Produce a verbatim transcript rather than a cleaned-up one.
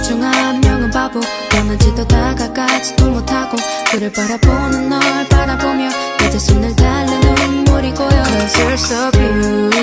중 한 명은 바보 변하지도 다가가지도 못하고 그를 바라보는 널 바라보며 내 자신을 달래 눈물이 고여 Cause you're so beautiful